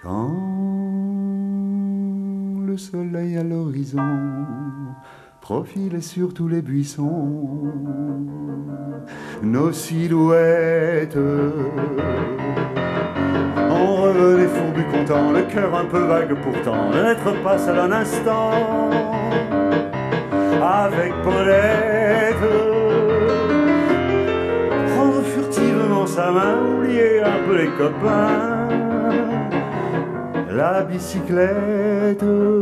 Quand le soleil à l'horizon profilait sur tous les buissons nos silhouettes, on revenait fourbu content, le cœur un peu vague pourtant, de n'être pas seul un instant avec Paulette. Prendre furtivement sa main, oublier un peu les copains, la bicyclette,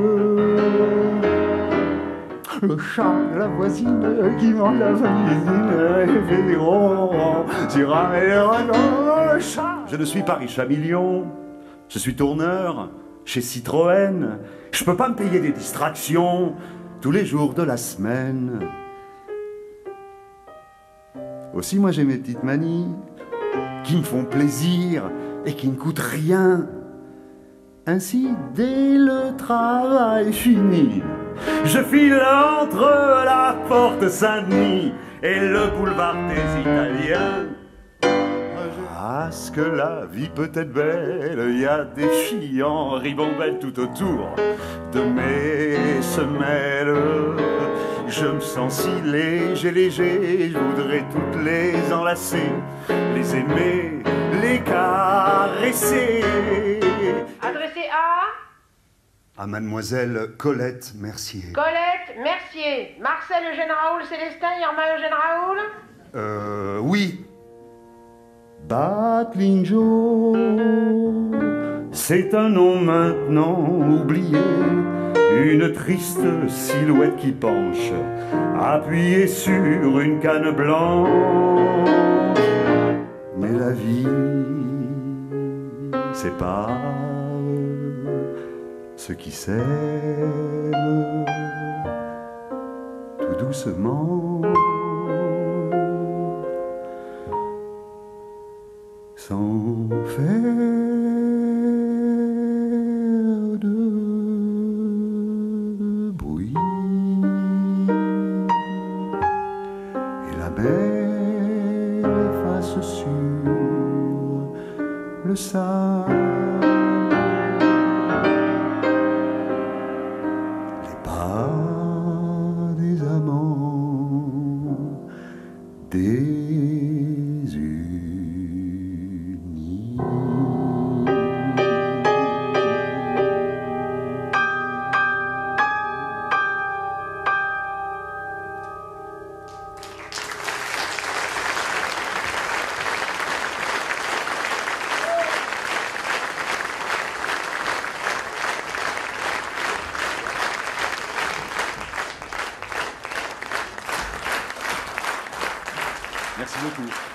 le chat, la voisine qui vend la vanille, et fait des gros ronrons sur un le chat. Je ne suis pas riche à millions, je suis tourneur chez Citroën. Je peux pas me payer des distractions tous les jours de la semaine. Aussi, moi j'ai mes petites manies qui me font plaisir et qui ne coûtent rien. Ainsi, dès le travail fini, je file entre la porte Saint-Denis et le boulevard des Italiens. Parce que la vie peut être belle, il y a des filles en ribambelle tout autour de mes semelles. Je me sens si léger, je voudrais toutes les enlacer, les aimer, les caresser. Adressé à Mademoiselle Colette Mercier. Colette Mercier, Marcel Eugène Raoul Célestin, Irma Eugène Raoul. Oui. Battling Joe, c'est un nom maintenant oublié, une triste silhouette qui penche, appuyée sur une canne blanche. Mais la vie sépare ceux qui s'aiment tout doucement, sans faire de bruit. Et la mer efface sur le sable les pas des amants désunis. Merci beaucoup.